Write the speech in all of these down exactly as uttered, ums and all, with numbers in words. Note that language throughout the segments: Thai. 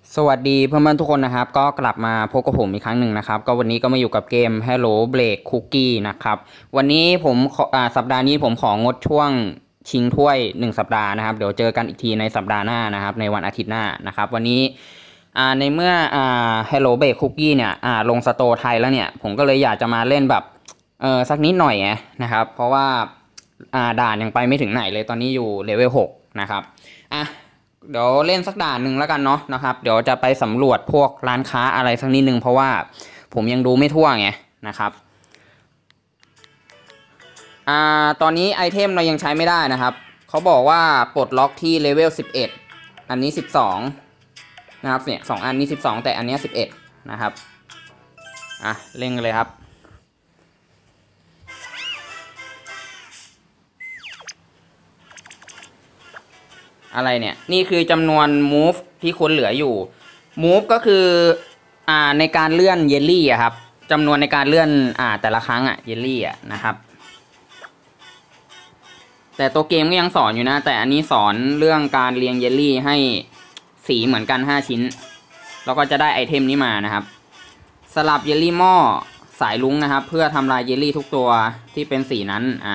สวัสดีเพื่อนๆทุกคนนะครับก็กลับมาพบกับผมอีกครั้งหนึ่งนะครับก็วันนี้ก็มาอยู่กับเกม Hello Break Cookie นะครับวันนี้ผมอ่าสัปดาห์นี้ผมของดช่วงชิงถ้วยหนึ่งสัปดาห์นะครับเดี๋ยวเจอกันอีกทีในสัปดาห์หน้านะครับในวันอาทิตย์หน้านะครับวันนี้อ่าในเมื่ออ่า Hello Break Cookie เนี่ยอ่าลงสโตร์ไทยแล้วเนี่ยผมก็เลยอยากจะมาเล่นแบบเออสักนิดหน่อยไงนะครับเพราะว่าอ่าด่านยังไปไม่ถึงไหนเลยตอนนี้อยู่เลเวลหกนะครับอ่ะ เดี๋ยวเล่นสักด่านหนึ่งแล้วกันเนาะนะครับเดี๋ยวจะไปสำรวจพวกร้านค้าอะไรสักนิดนึงเพราะว่าผมยังดูไม่ทั่วไงนะครับอ่าตอนนี้ไอเทมเรายังใช้ไม่ได้นะครับเขาบอกว่าปลดล็อกที่เลเวลสิบเอ็ดอันนี้สิบสองนะครับเนี่ยสองอันนี้สิบสองแต่อันนี้สิบเอ็ดนะครับอ่ะเล่นกันเลยครับอะไรเนี่ยนี่คือจำนวน move ที่คุณเหลืออยู่ move ก็คืออ่าในการเลื่อนเยลลี่อะครับจำนวนในการเลื่อนอ่าแต่ละครั้งอะเยลลี่อะนะครับแต่ตัวเกมก็ยังสอนอยู่นะแต่อันนี้สอนเรื่องการเรียงเยลลี่ให้สีเหมือนกันห้าชิ้นแล้วก็จะได้ไอเทมนี้มานะครับสลับเยลลี่หม้อสายลุ้งนะครับเพื่อทำลายเยลลี่ทุกตัวที่เป็นสีนั้นอ่า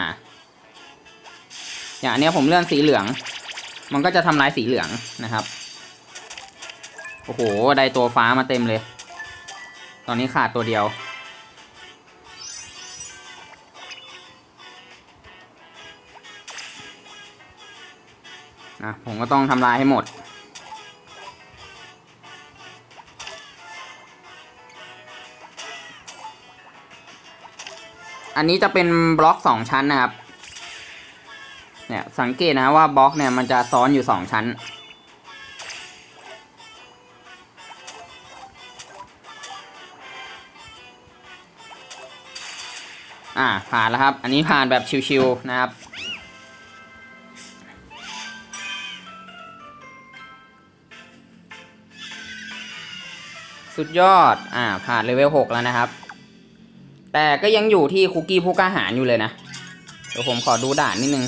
อย่างอันนี้ผมเลื่อนสีเหลืองมันก็จะทำลายสีเหลืองนะครับโอ้โหได้ตัวฟ้ามาเต็มเลยตอนนี้ขาดตัวเดียวนะผมก็ต้องทำลายให้หมดอันนี้จะเป็นบล็อกสองชั้นนะครับเนี่ยสังเกตนะว่าบล็อกเนี่ยมันจะซ้อนอยู่สองชั้นอ่าผ่านแล้วครับอันนี้ผ่านแบบชิวๆนะครับสุดยอดอ่าผ่านเลเวลหกแล้วนะครับแต่ก็ยังอยู่ที่คุกกี้ผู้กล้าหาญอยู่เลยนะเดี๋ยวผมขอดูด่านนิดนึง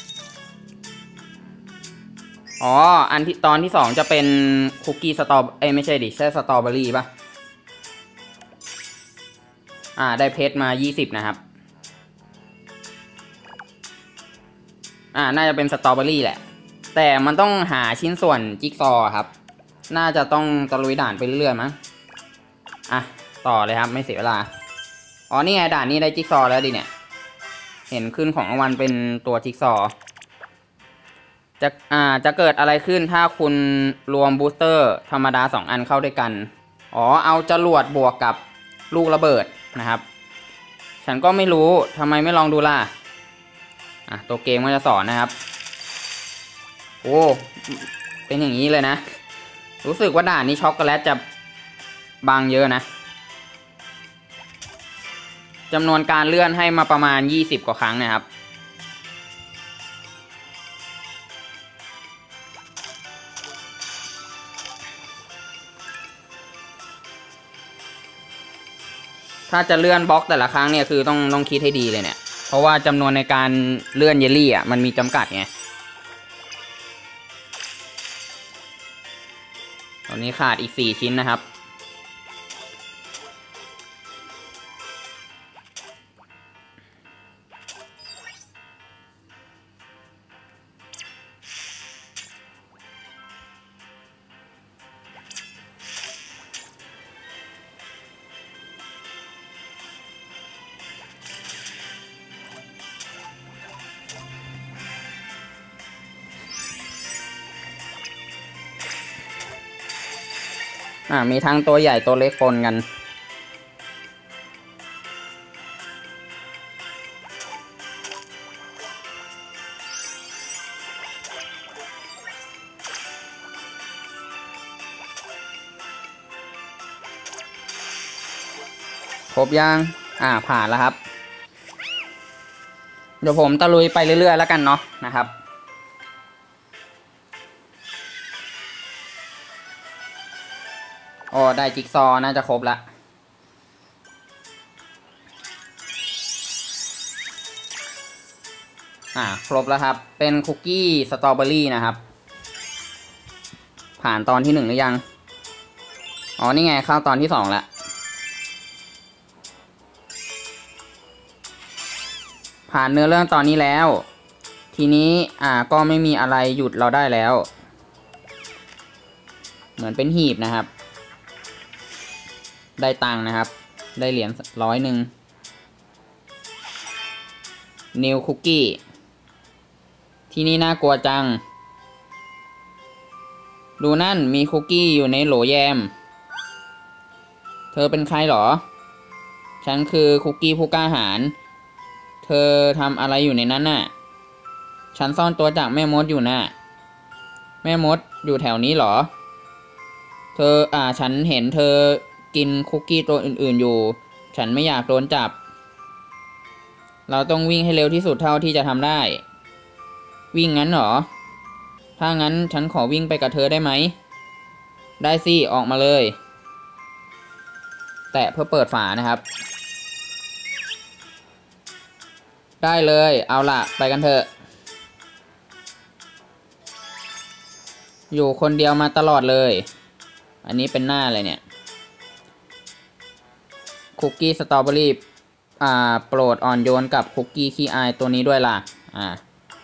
อ๋ออันที่ตอนที่สองจะเป็นคุกกี้สตอเอ้ไม่ใช่ดิใช่สตรอเบอรี่ป่ะอ่าได้เพชรมายี่สิบนะครับอ่าน่าจะเป็นสตรอเบอรี่แหละแต่มันต้องหาชิ้นส่วนจิ๊กซอว์ครับน่าจะต้องตะลุยด่านไปเรื่อยๆมั้งอ่ะต่อเลยครับไม่เสียเวลาอ๋อนี่ไงด่านนี้ได้จิ๊กซอว์แล้วดิเนี่ยเห็นขึ้นของรางวัลเป็นตัวจิ๊กซอว์จะอ่าจะเกิดอะไรขึ้นถ้าคุณรวมบูสเตอร์ธรรมดาสองอันเข้าด้วยกันอ๋อเอาจรวดบวกกับลูกระเบิดนะครับฉันก็ไม่รู้ทำไมไม่ลองดูล่ะอ่ะตัวเกมก็จะสอนนะครับโอ้เป็นอย่างนี้เลยนะรู้สึกว่าด่านนี้ช็อกโกแลตจะบางเยอะนะจำนวนการเลื่อนให้มาประมาณยี่สิบกว่าครั้งนะครับถ้าจะเลื่อนบล็อกแต่ละครั้งเนี่ยคือต้องต้องคิดให้ดีเลยเนี่ยเพราะว่าจำนวนในการเลื่อนเยลลี่อ่ะมันมีจำกัดไงตอนนี้ขาดอีกสี่ชิ้นนะครับอ่ามีทั้งตัวใหญ่ตัวเล็กปนกันครบยังอ่าผ่านแล้วครับเดี๋ยวผมตะลุยไปเรื่อยๆแล้วกันเนาะนะครับอ๋อได้จิ๊กซอว์น่าจะครบละอ่าครบแล้วครับเป็นคุกกี้สตรอเบอรี่นะครับผ่านตอนที่หนึ่งหรือยังอ๋อนี่ไงเข้าตอนที่สองละผ่านเนื้อเรื่องตอนนี้แล้วทีนี้อ่าก็ไม่มีอะไรหยุดเราได้แล้วเหมือนเป็นหีบนะครับได้ตังค์นะครับได้เหรียญร้อยหนึ่งนิวคุกกี้ที่นี่น่ากลัวจังดูนั่นมีคุกกี้อยู่ในโหลแยมเธอเป็นใครหรอฉันคือคุกกี้ผู้กล้าหาญเธอทำอะไรอยู่ในนั้นน่ะฉันซ่อนตัวจากแม่มดอยู่น่ะแม่มดอยู่แถวนี้หรอเธออ่าฉันเห็นเธอกินคุกกี้ตัวอื่นๆอยู่ฉันไม่อยากโดนจับเราต้องวิ่งให้เร็วที่สุดเท่าที่จะทำได้วิ่งงั้นหรอถ้างั้นฉันขอวิ่งไปกับเธอได้ไหมได้สิออกมาเลยแตะเพื่อเปิดฝานะครับได้เลยเอาล่ะไปกันเถอะอยู่คนเดียวมาตลอดเลยอันนี้เป็นหน้าอะไรเนี่ยคุกกี้สตรอเบอรี่อ่าโปรดอ่อนโยนกับคุกกี้ขี้อายตัวนี้ด้วยล่ะอ่า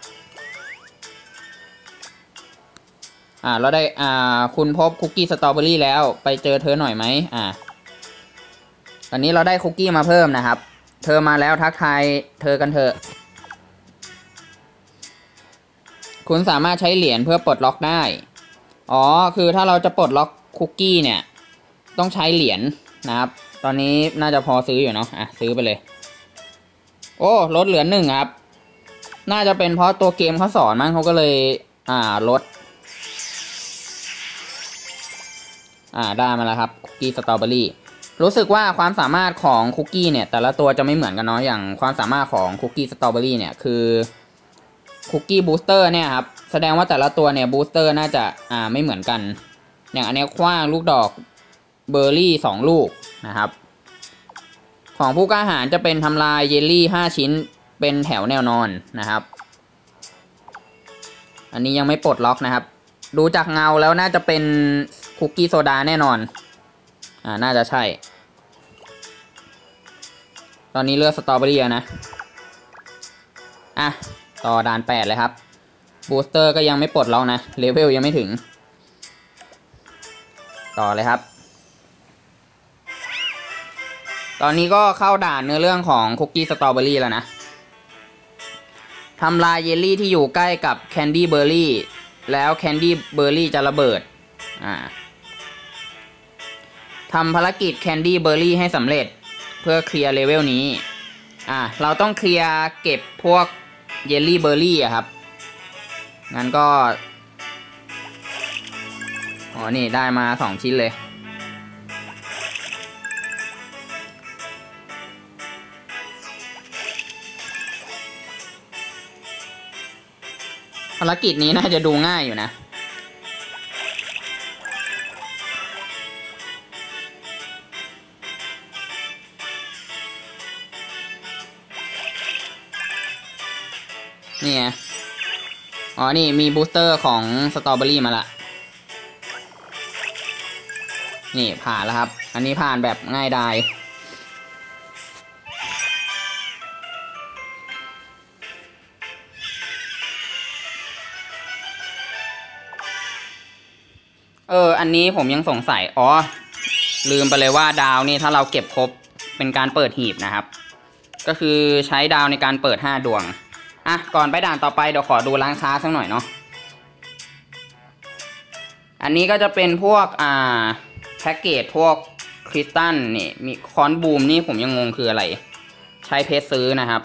อ่าเราได้อ่าคุณพบคุกกี้สตรอเบอรี่แล้วไปเจอเธอหน่อยไหมอ่าตอนนี้เราได้คุกกี้มาเพิ่มนะครับเธอมาแล้วทักทายเธอกันเถอะคุณสามารถใช้เหรียญเพื่อปลดล็อกได้อ๋อคือถ้าเราจะปลดล็อกคุกกี้เนี่ยต้องใช้เหรียญนะครับตอนนี้น่าจะพอซื้ออยู่เนาะอ่ะซื้อไปเลยโอ้ลดเหลือหนึ่งครับน่าจะเป็นเพราะตัวเกมเขาสอนมั้งเขาก็เลยอ่าลดอ่าได้มาแล้วครับคุกกี้สตรอเบอรี่รู้สึกว่าความสามารถของคุกกี้เนี่ยแต่ละตัวจะไม่เหมือนกันเนาะอย่างความสามารถของคุกกี้สตรอเบอรี่เนี่ยคือคุกกี้บูสเตอร์เนี่ยครับแสดงว่าแต่ละตัวเนี่ยบูสเตอร์น่าจะอ่าไม่เหมือนกันอย่างอันนี้คว้างลูกดอกเบอร์รี่สองลูกนะครับของผู้กล้าหาญจะเป็นทำลายเยลลี่ห้าชิ้นเป็นแถวแนวนอนนะครับอันนี้ยังไม่ปลดล็อกนะครับดูจากเงาแล้วน่าจะเป็นคุกกี้โซดาแน่นอนอ่าน่าจะใช่ตอนนี้เลือกสตรอเบอรี่นะอ่ะต่อด่านแปดเลยครับบูสเตอร์ก็ยังไม่ปลดล็อกนะเลเวลยังไม่ถึงต่อเลยครับตอนนี้ก็เข้าด่านเนื้อเรื่องของคุกกี้สตรอเบอรี่แล้วนะทำลายเยลลี่ที่อยู่ใกล้กับแคนดี้เบอร์รี่แล้วแคนดี้เบอร์รี่จะระเบิดอ่าทำภารกิจแคนดี้เบอร์รี่ให้สำเร็จเพื่อเคลียร์เลเวลนี้อ่าเราต้องเคลียร์เก็บพวกเยลลี่เบอร์รี่อะครับงั้นก็อ๋อนี่ได้มาสองชิ้นเลยภารกิจนี้น่าจะดูง่ายอยู่นะนี่ไงอ๋อนี่มีบูสเตอร์ของสตรอเบอรี่มาละนี่ผ่านแล้วครับอันนี้ผ่านแบบง่ายดายเอออันนี้ผมยังสงสัยอ๋อลืมไปเลยว่าดาวนี่ถ้าเราเก็บครบเป็นการเปิดหีบนะครับก็คือใช้ดาวในการเปิดห้าดวงอ่ะก่อนไปด่านต่อไปเดี๋ยวขอดูร้านค้าสักหน่อยเนาะอันนี้ก็จะเป็นพวกอ่าแพ็กเกจพวกคริสตัลนี่มีคอนบูมนี่ผมยังงงคืออะไรใช้เพชรซื้อนะครับ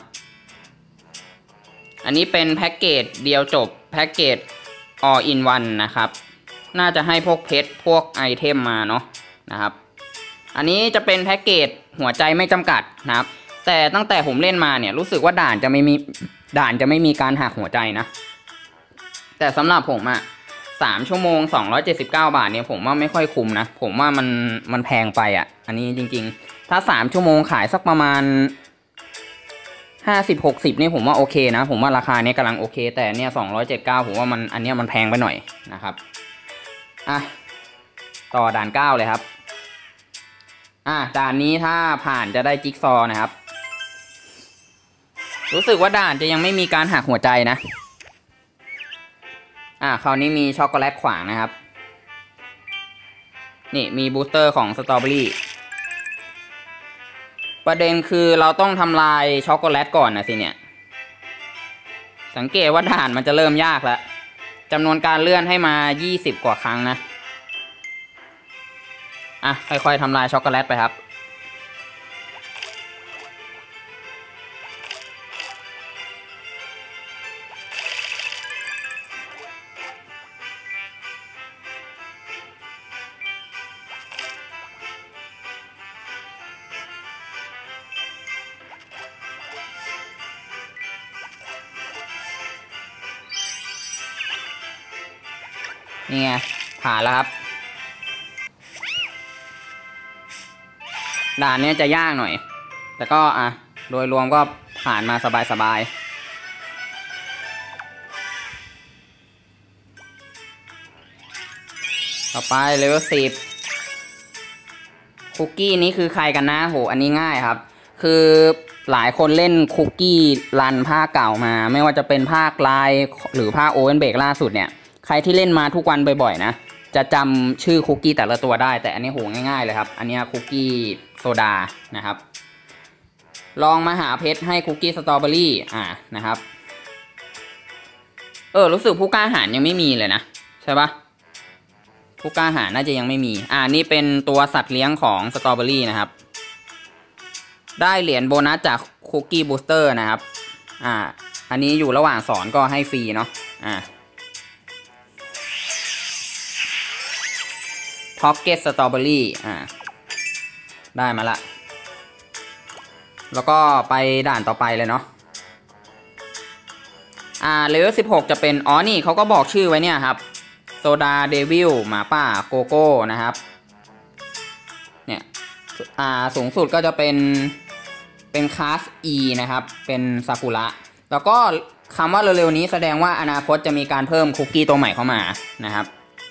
อันนี้เป็นแพ็กเกจเดียวจบแพ็กเกจ all in one นะครับน่าจะให้พวกเพชรพวกไอเทมมาเนาะนะครับอันนี้จะเป็นแพ็กเกจหัวใจไม่จำกัดนะครับแต่ตั้งแต่ผมเล่นมาเนี่ยรู้สึกว่าด่านจะไม่มีด่านจะไม่มีการหักหัวใจนะแต่สำหรับผมอะสามชั่วโมงสองร้อยเจ็ดสิบเก้าบาทเนี่ยผมว่าไม่ค่อยคุ้มนะผมว่ามันมันแพงไปอะอันนี้จริงๆถ้าสามชั่วโมงขายสักประมาณห้าสิบหกสิบนี่ผมว่าโอเคนะผมว่าราคานี้กำลังโอเคแต่เนี่ยสองร้อยเจ็ดสิบเก้าผมว่ามันอันนี้มันแพงไปหน่อยนะครับอ่ะต่อด่านเก้าเลยครับอ่ะด่านนี้ถ้าผ่านจะได้จิ๊กซอว์นะครับรู้สึกว่าด่านจะยังไม่มีการหักหัวใจนะอ่ะคราวนี้มีช็อกโกแลตขวางนะครับนี่มีบูสเตอร์ของสตรอเบอรี่ประเด็นคือเราต้องทำลายช็อกโกแลตก่อนนะสิเนี่ยสังเกตว่าด่านมันจะเริ่มยากแล้วจำนวนการเลื่อนให้มายี่สิบกว่าครั้งนะอ่ะค่อยๆทำลายช็อกโกแลตไปครับนี่ไงผ่านแล้วครับด่านนี้จะยากหน่อยแต่ก็อ่ะโดยรวมก็ผ่านมาสบายๆต่อไปเลเวลสิบคุกกี้นี้คือใครกันนะโหอันนี้ง่ายครับคือหลายคนเล่นคุกกี้รันภาคเก่ามาไม่ว่าจะเป็นภาคไลน์หรือภาคโอเวนเบรกล่าสุดเนี่ยใครที่เล่นมาทุกวันบ่อยๆนะจะจำชื่อคุกกี้แต่ละตัวได้แต่อันนี้โหง่ายๆเลยครับอันนี้คุกกี้โซดานะครับลองมาหาเพชรให้คุกกี้สตรอเบอรี่อ่านะครับเออรู้สึกผู้กล้าหาญยังไม่มีเลยนะใช่ปะผู้กล้าหาญน่าจะยังไม่มีอ่านี่เป็นตัวสัตว์เลี้ยงของสตรอเบอรี่นะครับได้เหรียญโบนัสจากคุกกี้บูสเตอร์นะครับอ่าอันนี้อยู่ระหว่างสอนก็ให้ฟรีเนาะอ่าพ็อกเก็ตสตรอเบอรี่อ่าได้มาละแล้วก็ไปด่านต่อไปเลยเนาะอ่าเลเวลสิบหกจะเป็นอ๋อนี่เขาก็บอกชื่อไว้เนี่ยครับโซดาเดวิลหมาป่าโกโก้นะครับเนี่ยอ่าสูงสุดก็จะเป็นเป็นคลาส E นะครับเป็นซากุระแล้วก็คำว่าเร็วๆนี้แสดงว่าอนาคตจะมีการเพิ่มคุกกี้ตัวใหม่เข้ามานะครับ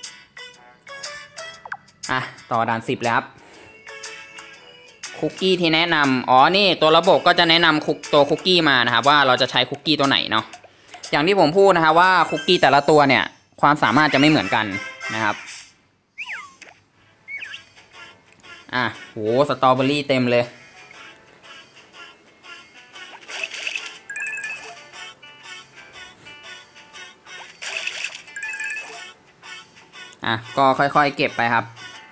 อ่ะต่อด่านสิบเลยครับคุกกี้ที่แนะนำอ๋อนี่ตัวระบบก็จะแนะนำคุกตัวคุกกี้มานะครับว่าเราจะใช้คุกกี้ตัวไหนเนาะอย่างที่ผมพูดนะครับว่าคุกกี้แต่ละตัวเนี่ยความสามารถจะไม่เหมือนกันนะครับอ่ะโหสตรอเบอรี่เต็มเลยอ่ะก็ค่อยๆเก็บไปครับ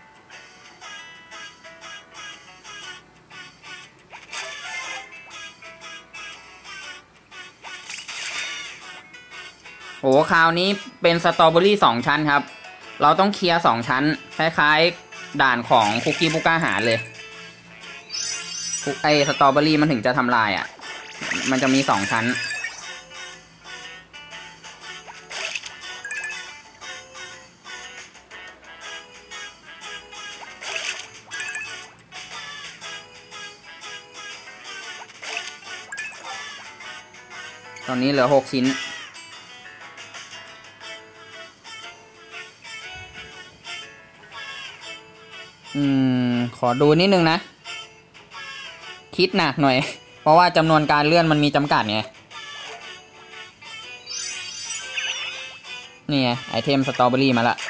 โหคราวนี้เป็นสตรอเบอรี่สองชั้นครับเราต้องเคลียร์สองชั้นคล้ายๆด่านของคุกกี้บุก้าหาเลยไอสตรอเบอรี่มันถึงจะทำลายอ่ะมันจะมีสองชั้นตอนนี้เหลือหกชิ้นอืมขอดูนิดนึงนะคิดหนักหน่อยเพราะว่าจำนวนการเลื่อนมันมีจำกัดไงนี่ไงไอเทมสตรอเบอรี่มาละ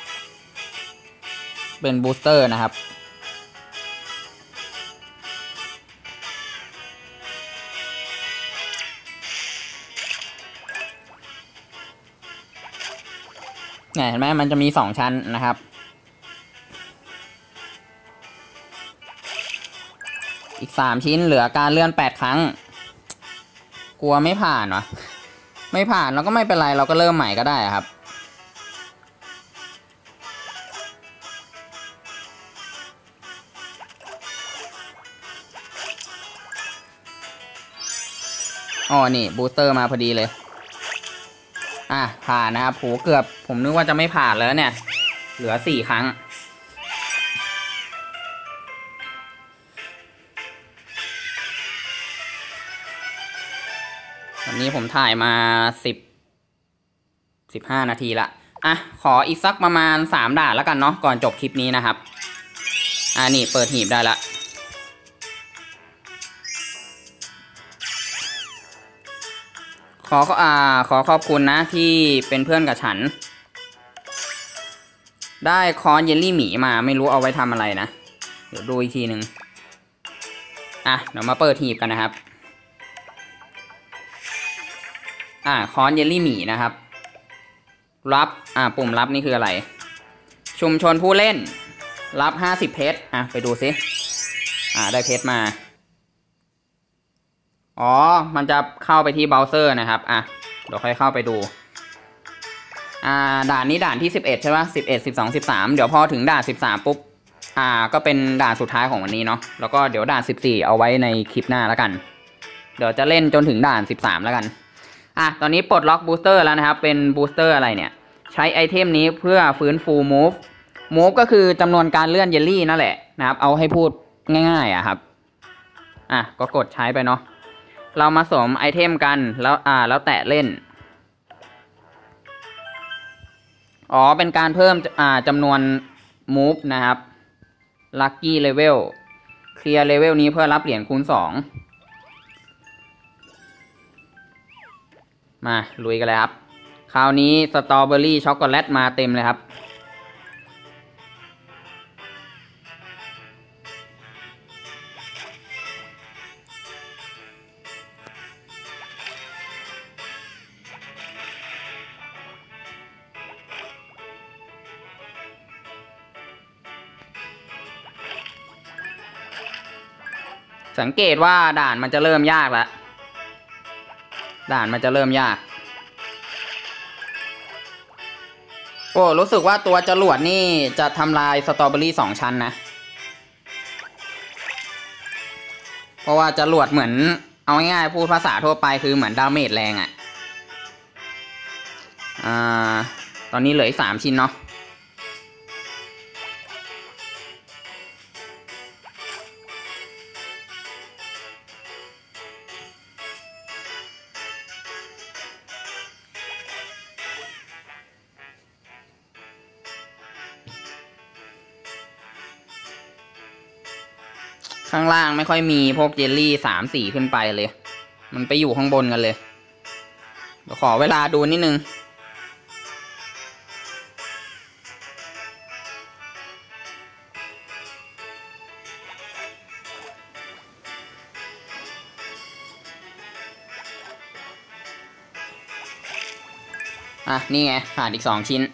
เป็นบูสเตอร์นะครับเนี่ยเห็นไหมมันจะมีสองชั้นนะครับอีกสามชิ้นเหลือการเลื่อนแปดครั้งกลัวไม่ผ่านวะไม่ผ่านเราก็ไม่เป็นไรเราก็เริ่มใหม่ก็ได้ครับอ๋อนี่บูสเตอร์มาพอดีเลยอ่ะผ่านนะครับโหเกือบผมนึกว่าจะไม่ผ่านแล้วเนี่ยเหลือสี่ครั้งวันนี้ผมถ่ายมาสิบสิบห้านาทีละอ่ะขออีกสักประมาณสามด่านแล้วกันเนาะก่อนจบคลิปนี้นะครับอ่านี่เปิดหีบได้ละขออ่าขอขอบคุณนะที่เป็นเพื่อนกับฉันได้คอนเยลลี่หมีมาไม่รู้เอาไว้ทำอะไรนะเดี๋ยวดูอีกทีหนึ่งอ่ะเดี๋ยวมาเปิดหีบกันนะครับอ่าคอนเยลลี่หมีนะครับรับอ่าปุ่มรับนี่คืออะไรชุมชนผู้เล่นรับห้าสิบเพชรอ่ะไปดูซิอ่าได้เพชรมาอ๋อมันจะเข้าไปที่เบราว์เซอร์นะครับอ่ะเดี๋ยวค่อยเข้าไปดูอ่าด่านนี้ด่านที่สิบเอ็ดใช่ป่ะสิบเอ็ด สิบสอง สิบสามเดี๋ยวพอถึงด่านสิบสามปุ๊บอ่าก็เป็นด่านสุดท้ายของวันนี้เนาะแล้วก็เดี๋ยวด่านสิบสี่เอาไว้ในคลิปหน้าแล้วกันเดี๋ยวจะเล่นจนถึงด่านสิบสามแล้วกันอ่ะตอนนี้ปลดล็อกบูสเตอร์แล้วนะครับเป็นบูสเตอร์อะไรเนี่ยใช้ไอเทมนี้เพื่อฟื้นฟูมูฟมูฟก็คือจำนวนการเลื่อนเยลลี่นั่นแหละนะครับเอาให้พูดง่ายๆอ่ะครับอ่ะก็กดใช้ไปเนาะเรามาสวมไอเทมกันแล้วอ่าแล้วแตะเล่นอ๋อเป็นการเพิ่มอ่าจำนวนมูฟนะครับลัคกี้เลเวลเคลียร์เลเวลนี้เพื่อรับเหรียญคูณสองมาลุยกันเลยครับคราวนี้สตรอเบอรี่ช็อกโกแลตมาเต็มเลยครับสังเกตว่าด่านมันจะเริ่มยากแล้วด่านมันจะเริ่มยากโอ้รู้สึกว่าตัวจรวดนี่จะทำลายสตรอเบอรี่สองชั้นนะเพราะว่าจรวดเหมือนเอาง่ายๆพูดภาษาทั่วไปคือเหมือนดาเมจแรงอะ่ะอ่าตอนนี้เหลืออีกสามชิ้นเนาะข้างล่างไม่ค่อยมีพวกเจลลี่สามสี่ขึ้นไปเลยมันไปอยู่ข้างบนกันเลยเดี๋ยวขอเวลาดูนิดนึงอ่ะนี่ไงขาดอีกสองชิ้น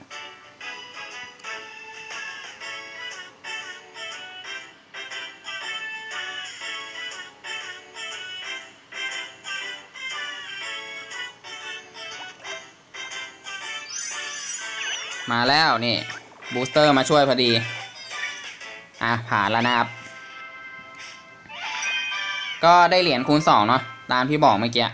มาแล้วนี่บูสเตอร์มาช่วยพอดีอ่ะผ่านแล้วนะครับก็ได้เหรียญคูณสองเนาะตามที่บอกเมื่อกี้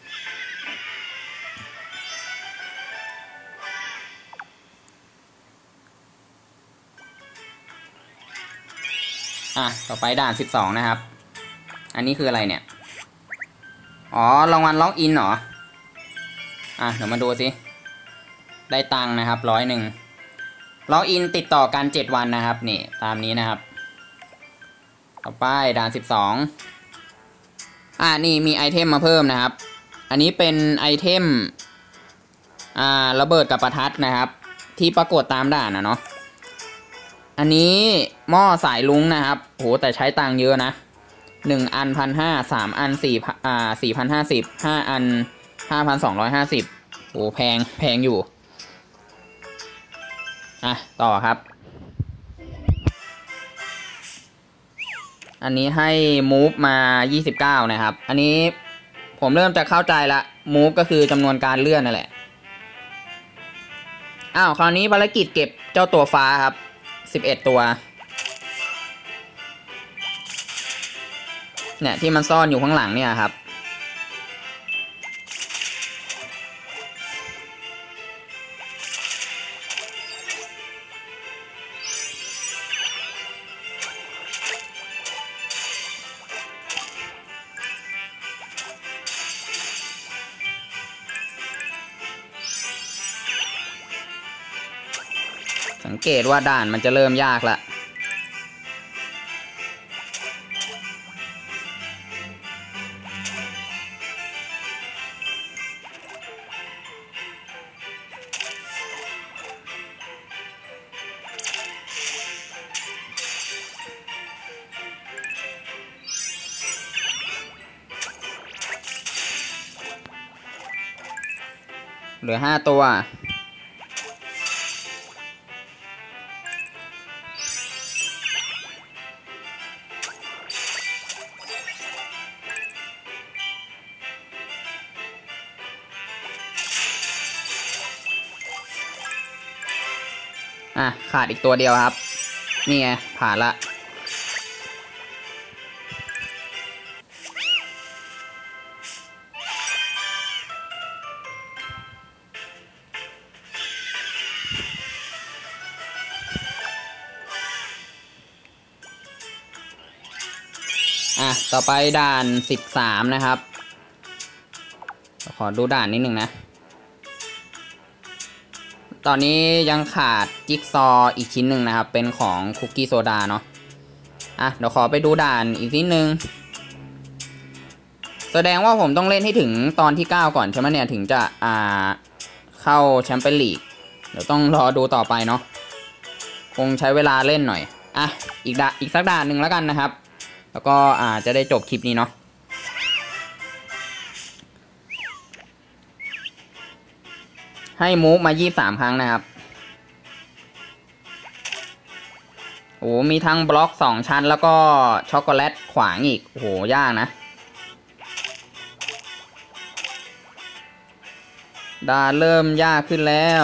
อ่ะต่อไปด่านสิบสองนะครับอันนี้คืออะไรเนี่ยอ๋อรางวัลล็อกอินเหรออ่ะเดี๋ยวมาดูสิได้ตังค์นะครับร้อยหนึ่งล็อกอินติดต่อกันเจ็ดวันนะครับนี่ตามนี้นะครับต่อไปด่านสิบสองอ่านี่มีไอเทมมาเพิ่มนะครับอันนี้เป็นไอเทมอ่าระเบิดกับประทัดนะครับที่ปรากฏตามด่านนะเนาะอันนี้หม้อสายลุงนะครับโหแต่ใช้ตังค์เยอะนะหนึ่งอันพันห้าสามอันสี่อ่าสี่พันห้าสิบห้าอันห้าพันสองร้อยห้าสิบโหแพงแพงอยู่อ่ะต่อครับอันนี้ให้ move มายี่สิบเก้านะครับอันนี้ผมเริ่มจะเข้าใจละ move ก็คือจำนวนการเลื่อนนั่นแหละอ้าวคราวนี้ภารกิจเก็บเจ้าตัวฟ้าครับสิบเอ็ดตัวเนี่ยที่มันซ่อนอยู่ข้างหลังเนี่ยครับสังเกตว่าด่านมันจะเริ่มยากละเหลือห้าตัวอ่ะขาดอีกตัวเดียวครับนี่ไงผ่านละอ่ะต่อไปด่านสิบสามนะครับขอดูด่านนิดนึงนะตอนนี้ยังขาดจิ๊กซออีกชิ้นหนึ่งนะครับเป็นของคุกกี้โซดาเนาะอ่ะเดี๋ยวขอไปดูด่านอีกนิดนึงแสดงว่าผมต้องเล่นให้ถึงตอนที่เก้าก่อนใช่ไหมเนี่ยถึงจะอ่าเข้าแชมเปี้ยนลีกเดี๋ยวต้องรอดูต่อไปเนาะคงใช้เวลาเล่นหน่อยอ่ะอีกด่านอีกสักด่านหนึ่งแล้วกันนะครับแล้วก็อ่าจะได้จบคลิปนี้เนาะให้มูฟมายี่สิบสามครั้งนะครับโอ้มีทั้งบล็อกสองชั้นแล้วก็ช็อกโกแลตขวางอีกโอ้โหยากนะด่านเริ่มยากขึ้นแล้ว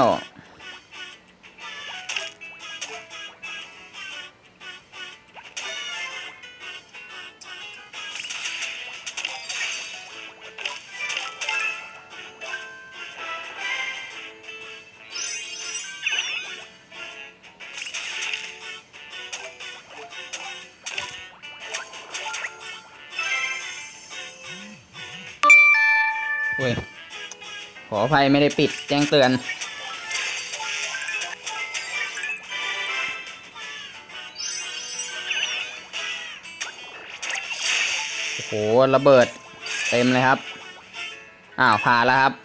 เว้ยขออภัยไม่ได้ปิดแจ้งเตือนโอ้โหระเบิดเต็มเลยครับอ้าวผ่านแล้วครับ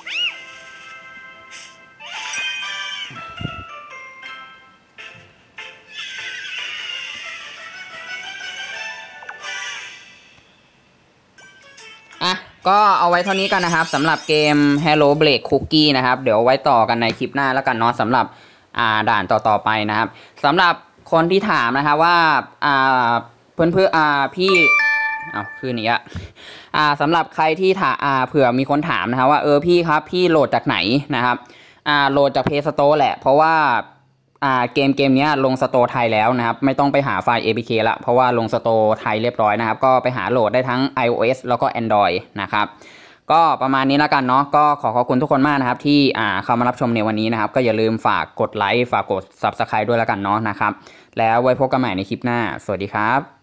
อ่ะก็เอาไว้เท่านี้กันนะครับสำหรับเกม Hello Break Cookie นะครับเดี๋ยวไว้ต่อกันในคลิปหน้าแล้วกันเนาะสำหรับอ่าด่านต่อๆไปนะครับสำหรับคนที่ถามนะครับว่าอ่าเพื่อนเพื่ออ่าพี่เอาคืนนี้อะอ่าสำหรับใครที่ถามอ่าเผื่อมีคนถามนะครับว่าเออพี่ครับพี่โหลดจากไหนนะครับอ่าโหลดจาก Play Store แหละเพราะว่าอ่าเกมเกมนี้ลงสโตร์ไทยแล้วนะครับไม่ต้องไปหาไฟล์ เอ พี เค ละเพราะว่าลงสโตร์ไทยเรียบร้อยนะครับก็ไปหาโหลดได้ทั้ง iOS แล้วก็ Android นะครับก็ประมาณนี้แล้วกันเนาะก็ขอขอบคุณทุกคนมากนะครับที่อ่าเข้ามารับชมในวันนี้นะครับก็อย่าลืมฝากกดไลค์ฝากกด Subscribe ด้วยแล้วกันเนาะนะครับแล้วไว้พบกันใหม่ในคลิปหน้าสวัสดีครับ